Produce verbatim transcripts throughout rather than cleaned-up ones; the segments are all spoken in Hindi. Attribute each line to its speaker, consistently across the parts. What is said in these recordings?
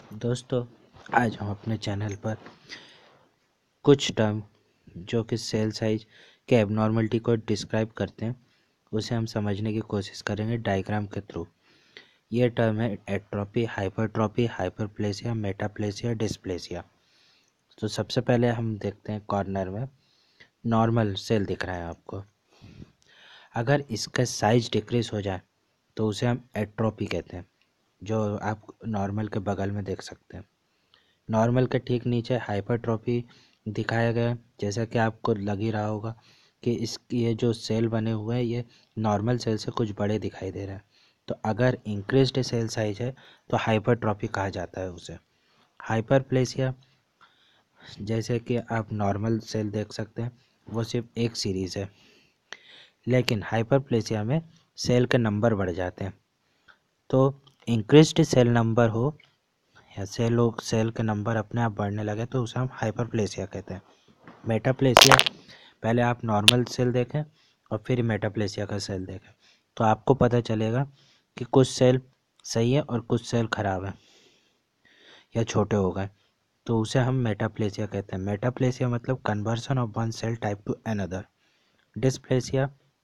Speaker 1: दोस्तों, आज हम अपने चैनल पर कुछ टर्म जो कि सेल साइज के एबनॉर्मलिटी को डिस्क्राइब करते हैं उसे हम समझने की कोशिश करेंगे डायग्राम के थ्रू। ये टर्म है atrophy, hypertrophy, hyperplasia, metaplasia, dysplasia. तो सबसे पहले हम देखते हैं कॉर्नर में नॉर्मल सेल दिख रहा है आपको। अगर इसका साइज डिक्रीज हो जाए तो उसे हम एट्रोपी कहते हैं, जो आप नॉर्मल के बगल में देख सकते हैं। नॉर्मल के ठीक नीचे हाइपरट्रोफी दिखाया गया, जैसा कि आपको लग ही रहा होगा कि इस ये जो सेल बने हुए हैं ये नॉर्मल सेल से कुछ बड़े दिखाई दे रहे हैं। तो अगर इंक्रीज्ड सेल साइज है तो हाइपरट्रोफी कहा जाता है उसे। हाइपरप्लेसिया, जैसे कि आप नॉर्मल सेल देख सकते हैं वो सिर्फ एक सीरीज़ है, लेकिन हाइपरप्लेसिया में सेल के नंबर बढ़ जाते हैं। तो इंक्रीज्ड सेल नंबर हो या सेल सेल के नंबर अपने आप बढ़ने लगे तो उसे हम हाइपरप्लेसिया कहते हैं। मेटाप्लेसिया, पहले आप नॉर्मल सेल देखें और फिर मेटाप्लेसिया का सेल देखें तो आपको पता चलेगा कि कुछ सेल सही है और कुछ सेल खराब है या छोटे हो गए, तो उसे हम मेटाप्लेसिया कहते हैं। मेटाप्लेसिया मतलब conversion of one cell type to another. Dysplasia,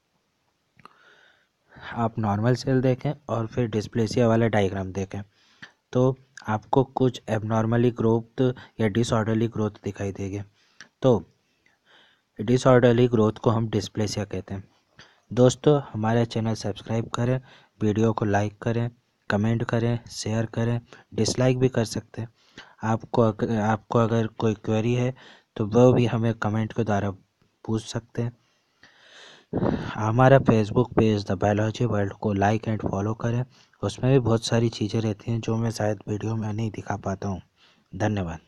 Speaker 1: आप नॉर्मल सेल देखें और फिर डिस्प्लेसिया वाला डायग्राम देखें तो आपको कुछ एबनॉर्मली ग्रोथ या डिसऑर्डरली ग्रोथ दिखाई देगी। तो डिसऑर्डरली ग्रोथ को हम डिस्प्लेसिया कहते हैं। दोस्तों, हमारा चैनल सब्सक्राइब करें, वीडियो को लाइक करें, कमेंट करें, शेयर करें, डिसलाइक भी कर सकते हैं। आपको अगर आपको अगर कोई क्वेरी है तो वह भी हमें कमेंट के द्वारा पूछ सकते हैं। हमारा Facebook page the biology world को लाइक एंड फॉलो करें, उसमें भी बहुत सारी चीज़ें रहती हैं जो मैं शायद वीडियो में नहीं दिखा पाता हूँ। धन्यवाद।